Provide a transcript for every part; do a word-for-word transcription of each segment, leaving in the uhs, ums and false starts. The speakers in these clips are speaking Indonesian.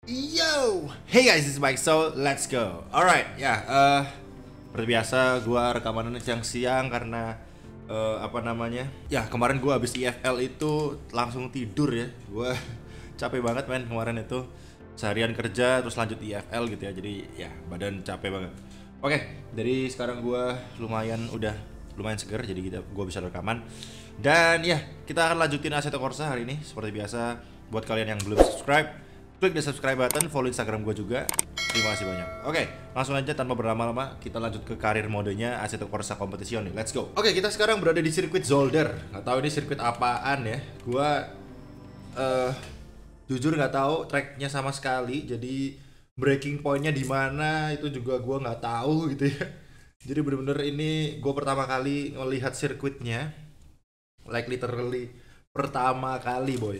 Yo, hey guys, this is Mike. So let's go. Alright, ya. Yeah, uh, seperti biasa, gua rekaman siang-siang karena uh, apa namanya? Ya kemarin gua habis I F L itu langsung tidur ya. Gua capek banget men kemarin itu seharian kerja terus lanjut I F L gitu ya. Jadi ya badan capek banget. Oke, jadi sekarang gua lumayan udah lumayan seger. Jadi kita gua bisa rekaman. Dan ya kita akan lanjutin Assetto Corsa hari ini seperti biasa. Buat kalian yang belum subscribe, klik di subscribe button, follow Instagram gue juga. Terima kasih banyak. Oke, langsung aja tanpa berlama-lama kita lanjut ke karir modenya Assetto Corsa Competition nih. Let's go. Oke, kita sekarang berada di sirkuit Zolder. Gak tahu ini sirkuit apaan ya. Gua uh, jujur nggak tahu tracknya sama sekali. Jadi breaking pointnya di mana itu juga gua nggak tahu gitu ya. Jadi bener-bener ini gue pertama kali melihat sirkuitnya, like literally pertama kali boy.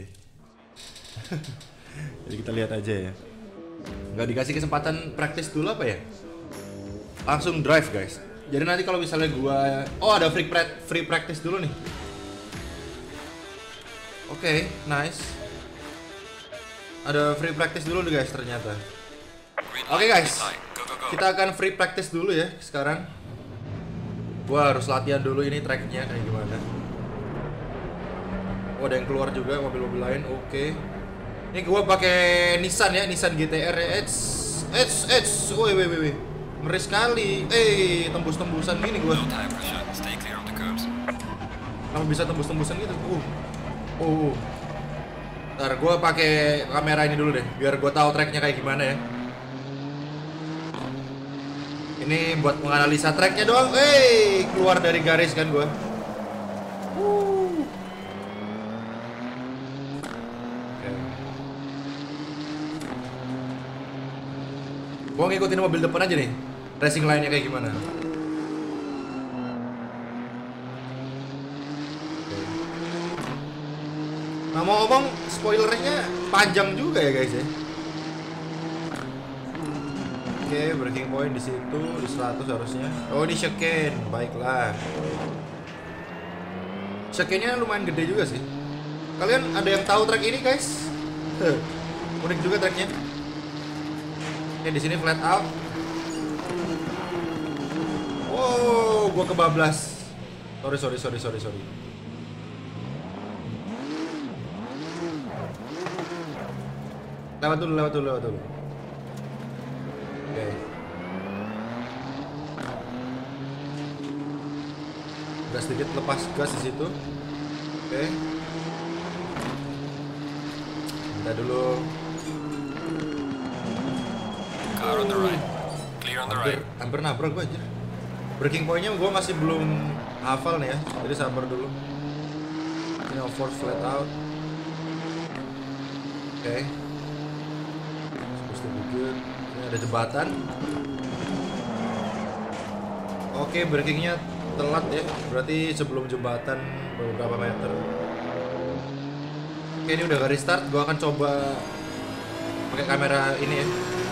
Jadi kita lihat aja ya. Nggak dikasih kesempatan praktis dulu apa ya? Langsung drive guys. Jadi nanti kalau misalnya gua, oh ada free pra free practice dulu nih. Oke, okay, nice. Ada free practice dulu nih guys ternyata. Oke okay, guys, kita akan free practice dulu ya sekarang. Gua harus latihan dulu ini tracknya kayak gimana. Oh ada yang keluar juga mobil-mobil lain, oke. Okay. Ini gua pakai Nissan ya, Nissan G T R ya. Eits, eits, eits. Woi, woi, woi. Ngeri sekali. Eh, tembus-tembusan gini gua. Kenapa bisa tembus-tembusan gitu? Uh. Oh. Ntar gua pakai kamera ini dulu deh, biar gua tahu tracknya kayak gimana ya. Ini buat menganalisa tracknya doang. Eh, keluar dari garis kan gua. Gua ngikutin mobil depan aja nih, racing line-nya kayak gimana. Nah mau ngomong, spoilernya panjang juga ya guys ya. Oke, okay, breaking point di situ di seratus harusnya. Oh ini chicane, baiklah. Chicane-nya lumayan gede juga sih. Kalian ada yang tahu track ini guys? Unik juga tracknya. Oke, di sini flat out. Wow, gua kebablas. Sorry, sorry, sorry, sorry, sorry. Lewat dulu, lewat dulu, lewat dulu. Oke. Udah sedikit lepas gas di situ. Oke. Kita dulu. Car on the right. Clear on the hampir, right. hampir nabrak gue aja. Breaking pointnya gue masih belum hafal nih ya, jadi sabar dulu. Ini off-road flat out. Oke. Okay. Supposed to be good. Ini ada jembatan. Oke, okay, breakingnya telat ya, berarti sebelum jembatan beberapa meter. Oke, okay, ini udah garis start. Gue akan coba pakai kamera ini ya.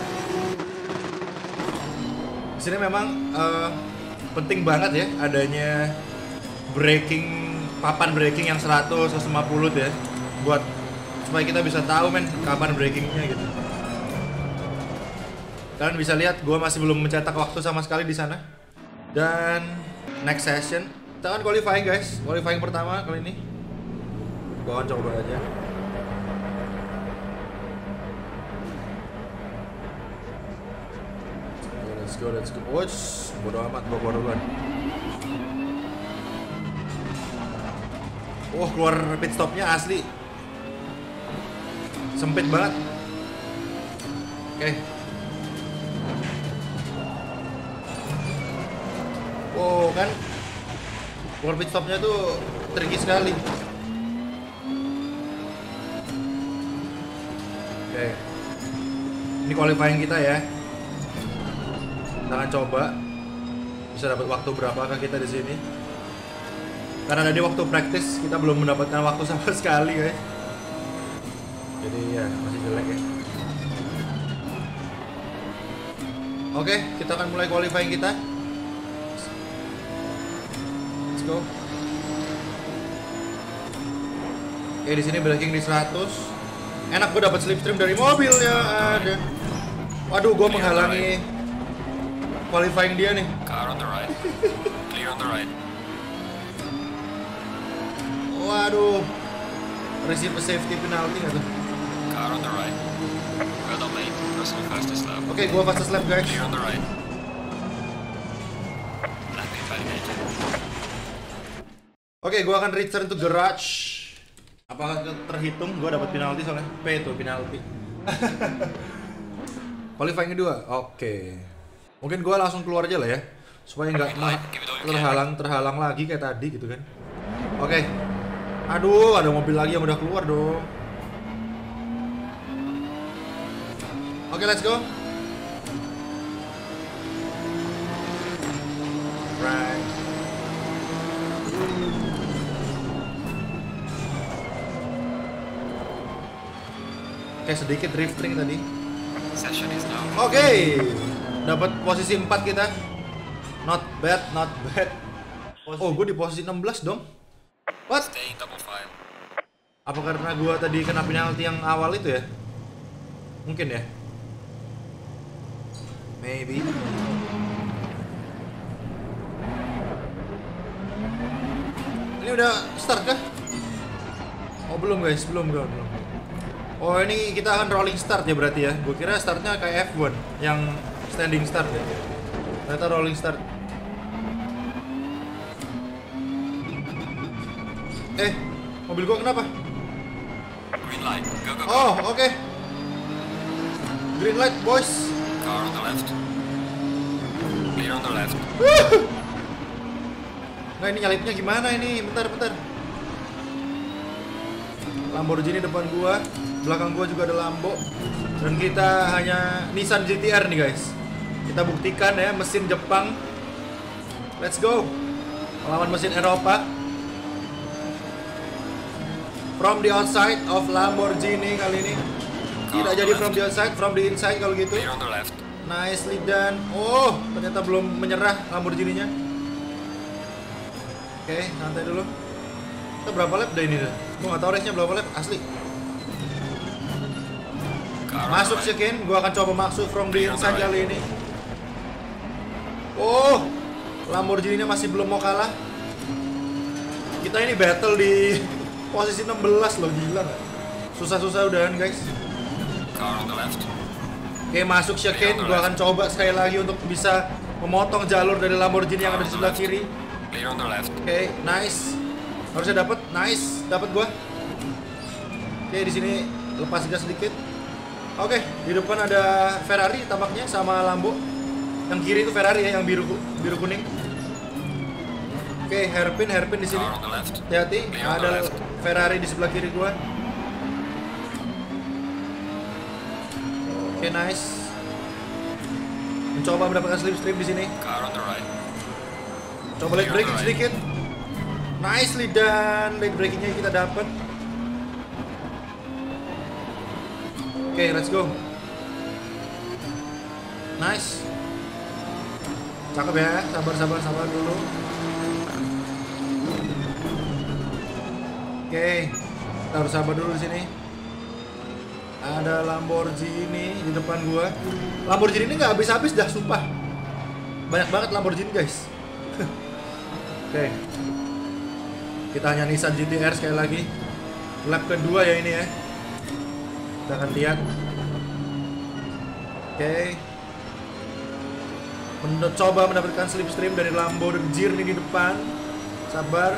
Di sini memang uh, penting banget ya adanya braking, papan braking yang seratus, seratus lima puluh ya, buat supaya kita bisa tahu men kapan brakingnya gitu. Kalian bisa lihat gue masih belum mencetak waktu sama sekali di sana. Dan next session kita akan qualifying guys, qualifying pertama kali ini. Gue akan coba aja. Let's go, let's go. Watch, bodo amat, gua keluar duluan. Oh, keluar pit stopnya asli sempit banget. Oke. Okay. Oh, kan keluar pit stopnya tuh tricky sekali. Oke. Okay. Ini qualifying kita ya. Kita akan coba bisa dapat waktu berapakah kita di sini. Karena tadi waktu praktis kita belum mendapatkan waktu sama sekali guys. Jadi ya masih jelek ya. Oke, kita akan mulai qualifying kita. Let's go. Oke, di sini braking di seratus. Enak gue dapat slipstream dari mobil ya ada. Waduh, gue menghalangi qualifying dia nih. Car on the right. Clear on the right. Waduh, receive a safety penalty nggak tuh? Car on the right. Well done, mate. Personal fastest lap. Oke, okay, gue fastest lap guys. Clear on the right. Lapping validated. Oke, okay, gue akan return to garage. Apakah terhitung? Gue dapat penalti soalnya. P itu penalti. Qualifying kedua. Oke. Okay. Mungkin gue langsung keluar aja lah ya, supaya nggak terhalang terhalang lagi kayak tadi gitu kan. Oke. Okay. Aduh, ada mobil lagi yang udah keluar dong. Oke, okay, let's go. Right. Kayak sedikit drifting tadi. Session is now. Oke, okay. Dapat posisi empat kita. Not bad, not bad. Oh, gue di posisi enam belas dong. What? Stay in double file. Apa karena gue tadi kena penalti yang awal itu ya? Mungkin ya. Maybe. Ini udah start kah? Oh belum guys, belum belum belum. Oh ini kita akan rolling start ya berarti ya. Gue kira startnya kayak F satu yang standing start ya. Ternyata rolling start. Eh, mobil gua kenapa? Green light. Go, go, go. Oh, oke. Okay. Green light, boys. Car on the left. Clear on the left. Nah ini nyalipnya gimana ini? Bentar, bentar. Lamborghini depan gua, belakang gua juga ada Lambo. Dan kita hanya Nissan G T R nih guys. Kita buktikan ya mesin Jepang. Let's go. Melawan mesin Eropa. From the outside of Lamborghini kali ini. Tidak jadi from the outside, from the inside kalau gitu. Clear on the left. Nicely done. Oh, ternyata belum menyerah Lamborghini-nya. Oke, okay, santai dulu. Kita berapa lap dah ini dah? Gue gak tau race-nya berapa lap, asli. Masuk sekian, gue akan coba masuk from the inside kali ini. Oh, Lamborghini-nya masih belum mau kalah. Kita ini battle di posisi enam belas loh, gila gak? Susah-susah udahan guys. Car on the left. Oke, masuk chicane, gua akan coba sekali lagi untuk bisa memotong jalur dari Lamborghini yang ada di sebelah kiri. Clear on the left. Oke, nice. Harusnya dapat, nice, dapat gua. Oke, di sini lepas gas sedikit. Oke, di depan ada Ferrari tampaknya sama Lambo. Yang kiri itu Ferrari ya, yang biru biru kuning. Oke, hairpin, hairpin di sini. Hati-hati, ada Ferrari di sebelah kiri gua. Oke, nice. Mencoba mendapatkan slipstream di sini. Car on the right. Coba late braking sedikit. Nicely done. Late brakingnya kita dapat. Oke, let's go. Nice. Cakep ya. Sabar, sabar, sabar dulu. Oke, kita harus sabar dulu di sini. Ada Lamborghini di depan gua. Lamborghini ini nggak habis-habis dah, sumpah. Banyak banget Lamborghini guys. Oke, kita hanya Nissan G T R sekali lagi. Lap kedua ya ini ya. Kita akan lihat. Oke, mencoba mendapatkan slipstream dari Lambo dan Jirni di depan. Sabar.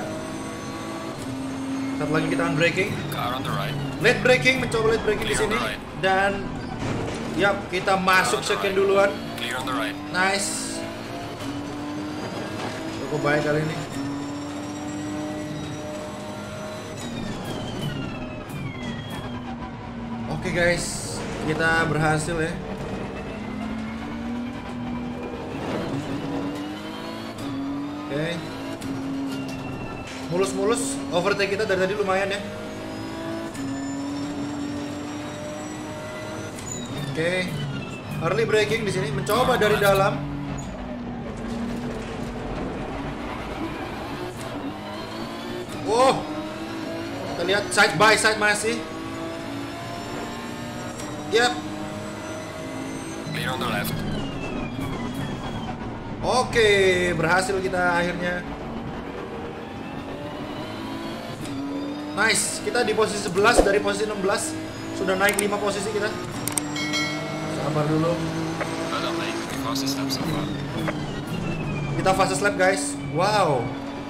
Satu lagi kita akan braking. Car on the right. Late braking, mencoba late braking di sini. Right. Dan yap, kita masuk second right. Duluan. Clear on the right. Nice. Cukup baik kali ini. Oke guys, kita berhasil ya. Oke. Mulus-mulus, overtake kita dari tadi lumayan ya. Oke, early braking di sini, mencoba dari dalam. Wow, kita lihat side by side masih. Yap. Clear on the left. Oke, berhasil kita akhirnya. Nice, kita di posisi sebelas dari posisi enam belas. Sudah naik lima posisi kita. Sabar dulu. Well done, mate. Your fastest lap so far. Kita fastest lap guys. Wow.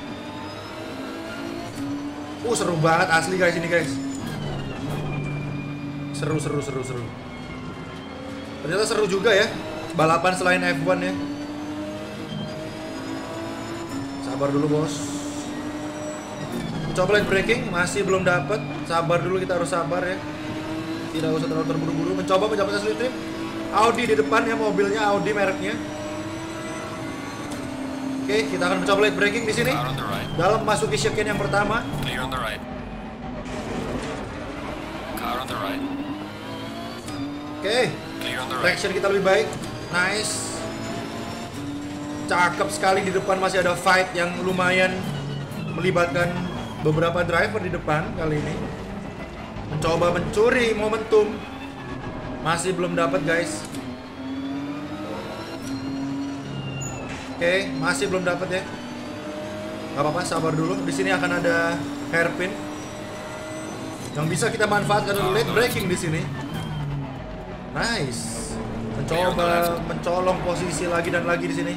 Uh seru banget asli guys ini guys. Seru seru seru seru. Ternyata seru juga ya balapan selain F satu ya. Sabar dulu bos. Coba lane braking masih belum dapat. Sabar dulu, kita harus sabar ya. Tidak usah terlalu terburu-buru. Mencoba mencapai slip trim. Audi di depan ya, mobilnya Audi mereknya. Oke, kita akan mencoba lane braking di sini. Car on the right. Dalam masuki chicane yang pertama. Clear on the right. Car on the right. Oke, Clear on the right. traction kita lebih baik. Nice. Cakep sekali, di depan masih ada fight yang lumayan melibatkan beberapa driver di depan kali ini. Mencoba mencuri momentum. Masih belum dapat guys. Oke, masih belum dapat ya. Gak apa-apa, sabar dulu. Di sini akan ada hairpin yang bisa kita manfaatkan untuk lane braking di sini. Nice. Mencoba mencolong posisi lagi dan lagi di sini.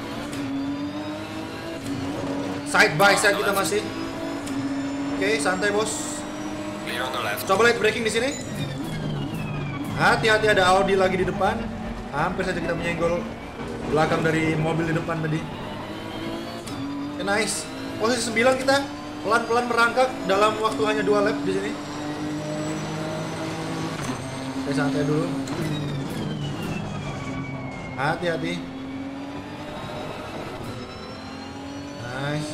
Side by side kita masih. Oke, santai bos. Clear on the left. Coba light braking di sini. Hati-hati, ada Audi lagi di depan. Hampir saja kita menyenggol belakang dari mobil di depan tadi. Oke, nice. Posisi sembilan kita pelan-pelan merangkak dalam waktu hanya dua lap di sini. Oke, santai dulu. Hati-hati. Nice.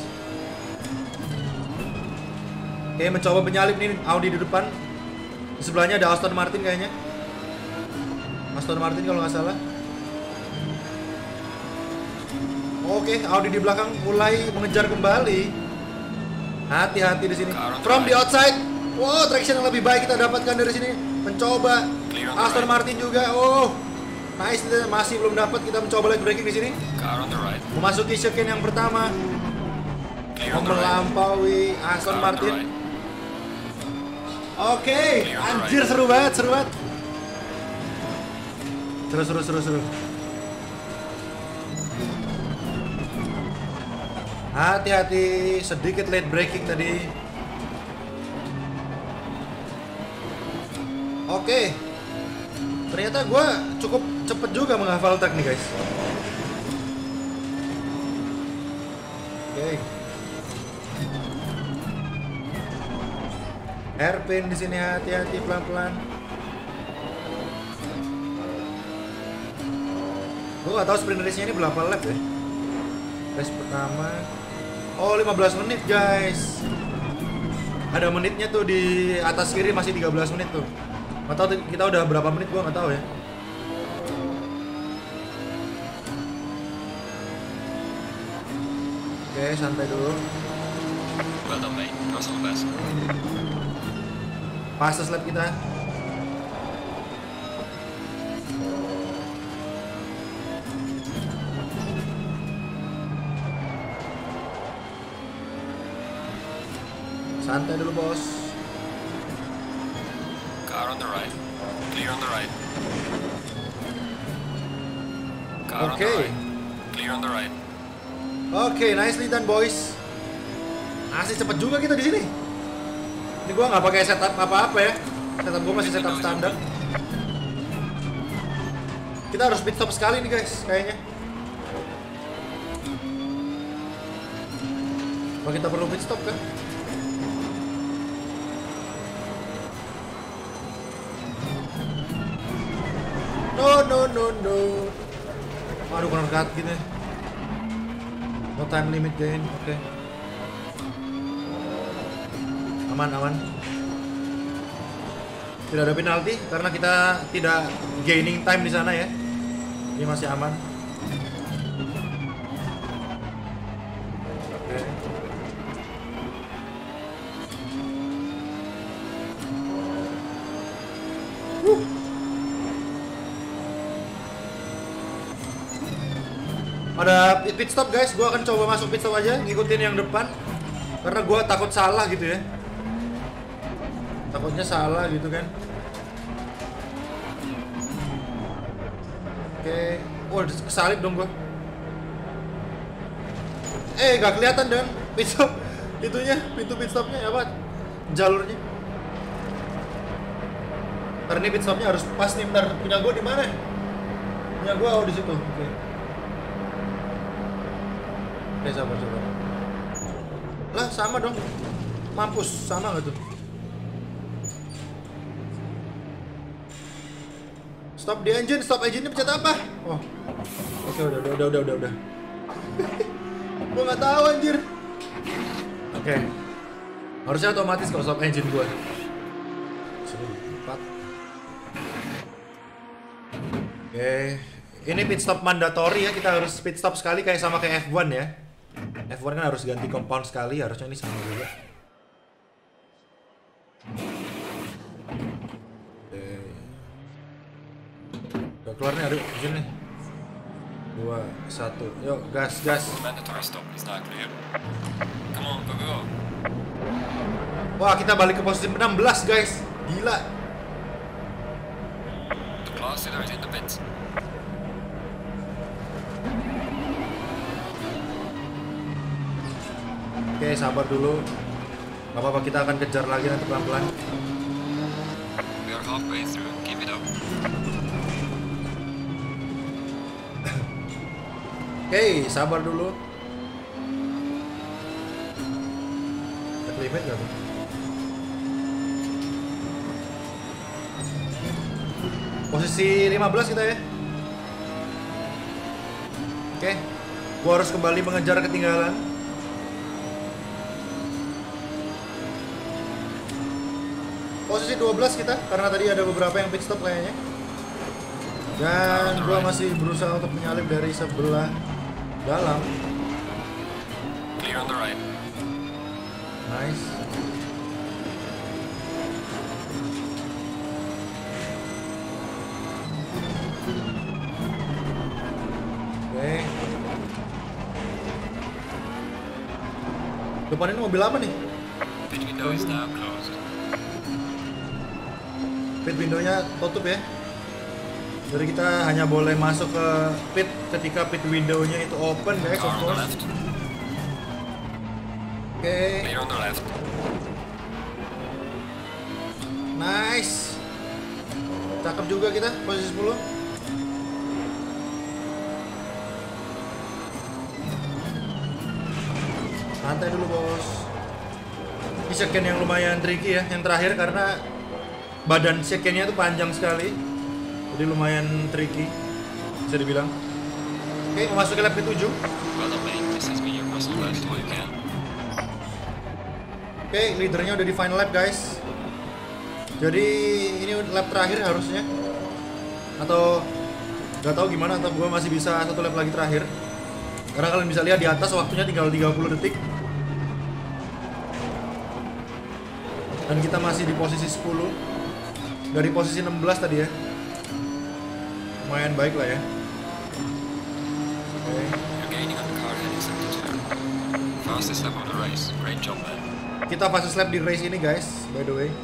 Oke, mencoba menyalip nih Audi di depan. Di sebelahnya ada Aston Martin kayaknya. Aston Martin kalau nggak salah. Oke, Audi di belakang mulai mengejar kembali. Hati-hati di sini. From the outside. Wow, traction yang lebih baik kita dapatkan dari sini. Mencoba Aston Martin juga. Oh, nice. Masih belum dapat. Kita mencoba lane braking di sini. Car on the right. Memasuki chicane yang pertama. Clear on the right. Melampaui Aston Car on the Martin. right. Oke, anjir seru banget, seru banget. Seru, seru, seru, seru. Hati-hati, sedikit late braking tadi. Oke, ternyata gue cukup cepet juga menghafal track nih guys. Oke. Hairpin di sini, hati-hati, pelan-pelan. Gue gak tahu sprint race-nya ini berapa lap ya. Race pertama. Oh, lima belas menit guys. Ada menitnya tuh di atas kiri, masih tiga belas menit tuh. Gak tahu kita udah berapa menit, gue gak tahu ya. Oke, santai dulu. Well done, mate. That's all the best. Fastest lap kita. Santai dulu bos. Car on the right. Clear on the right. Car on the Okay. right. Clear on the right. Oke, nicely done boys. Masih cepet juga kita di sini. Ini gua nggak pakai setup apa-apa ya. Setup gua masih setup standar. Kita harus pit stop sekali nih guys, kayaknya. Apa kita perlu pit stop kan? No, no, no, no. Aduh, corner cut gitu ya. No time limit gain, oke. Okay. Aman, aman. Tidak ada penalti karena kita tidak gaining time di sana ya. Ini masih aman. Oke. Okay. Ada pit stop guys, gue akan coba masuk pit stop aja, ngikutin yang depan. Karena gue takut salah gitu ya. Takutnya salah gitu kan. Oke, wah kesalip dong gue. Eh, gak kelihatan dong pit stop itunya, pintu pit stopnya apa? Jalurnya. Ntar ini pit stopnya harus pas nih, ntar punya gue di mana? Punya gue oh di situ. Oke. Oke, sabar sabar. Lah sama dong. Mampus, sama nggak tuh? Stop the engine, stop engine ini pencet apa? Oh. Oke, udah udah udah udah udah udah. Gua nggak tahu anjir. Oke. Harusnya otomatis kalau stop engine gua. Empat. Oke. Ini pit stop mandatory ya, kita harus pit stop sekali kayak sama kayak F satu ya. F satu kan harus ganti compound sekali, harusnya ini sama juga. Oke. Keluar nih, aduh, izin nih. Dua, satu, yuk gas, gas. Mandatory stop is now clear. Come on, go go. Wah, kita balik ke posisi enam belas guys, gila. The class leader is in the pits. Oke, sabar dulu. Gak apa-apa, kita akan kejar lagi nanti pelan-pelan. We are halfway through. Keep it up. Oke, sabar dulu. Ada limit gak tuh? Posisi lima belas kita ya. Oke, gua harus kembali mengejar ketinggalan. Posisi dua belas kita, karena tadi ada beberapa yang pit stop kayaknya. Dan gua masih berusaha untuk menyalip dari sebelah dalam. Clear on the right. Nice. Oke. Depan ini mobil apa nih? Pit window is now closed. Pit window-nya tutup ya. Jadi kita hanya boleh masuk ke pit ketika pit window-nya itu open guys, of Car on the course. left. Oke. Clear on the left. Nice. Cakep juga kita, posisi sepuluh. Santai dulu bos. Ini second yang lumayan tricky ya, yang terakhir karena badan secondnya itu panjang sekali. Jadi lumayan tricky, bisa dibilang. Oke, memasuki lap ke tujuh. Well done, mate. This has been your personal best all you can. Oke, leadernya udah di final lap guys. Jadi ini lap terakhir harusnya. Atau nggak tahu gimana, atau gue masih bisa satu lap lagi terakhir. Karena kalian bisa lihat di atas waktunya tinggal tiga puluh detik. Dan kita masih di posisi sepuluh dari posisi enam belas tadi ya. Lumayan baik lah ya. Oke. You're gaining on the car heading seventy-two. Fastest lap of the race. Great job, man. Kita fastest lap di race ini guys, by the way.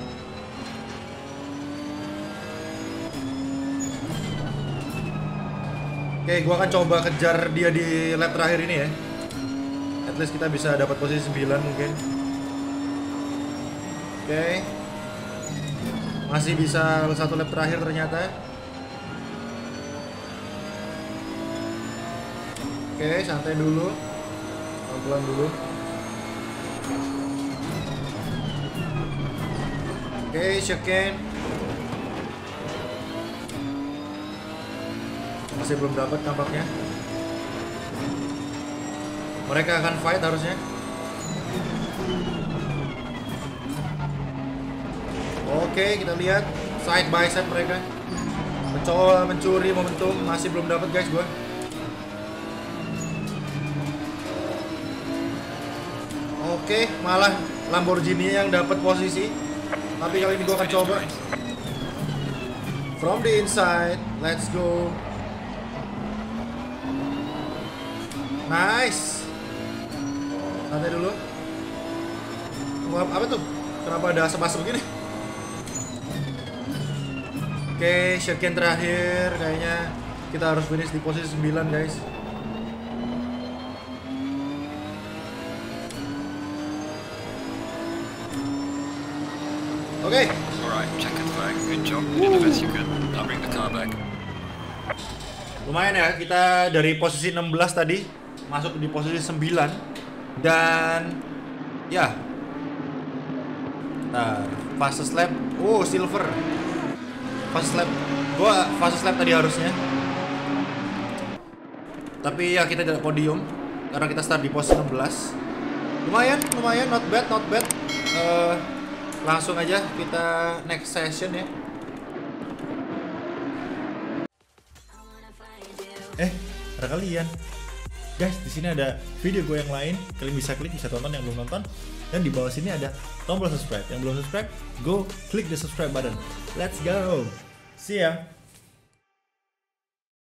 Oke, gua akan coba kejar dia di lap terakhir ini ya. At least kita bisa dapat posisi sembilan mungkin. Oke. Masih bisa satu lap terakhir ternyata. Oke, santai dulu. Pelan-pelan dulu. Oke, checkin. Masih belum dapat tampaknya. Mereka akan fight harusnya. Oke, kita lihat side by side mereka. Mencoba mencuri momentum, masih belum dapat guys gua. Oke, malah Lamborghini yang dapat posisi. Tapi kali ini gua akan coba. From the inside, let's go. Nice. Santai dulu. Wah, apa tuh? Kenapa ada asap-asap begini? Oke, shotgun terakhir. Kayaknya kita harus finish di posisi sembilan, guys. Oke. Okay. Alright, checkered flag. Good job. You did the best you could. I'll bring the car back. Lumayan ya, kita dari posisi enam belas tadi masuk di posisi sembilan. Dan ya. Nah, fastest lap. Oh, silver. Fastest lap. Gua fastest lap tadi harusnya. Tapi ya kita tidak podium karena kita start di posisi enam belas. Lumayan, lumayan, not bad, not bad. Uh, langsung aja kita next session ya. Eh, ada kalian. Guys, di sini ada video gue yang lain. Kalian bisa klik, bisa tonton yang belum nonton. Dan di bawah sini ada tombol subscribe. Yang belum subscribe, go klik the subscribe button. Let's go. See ya.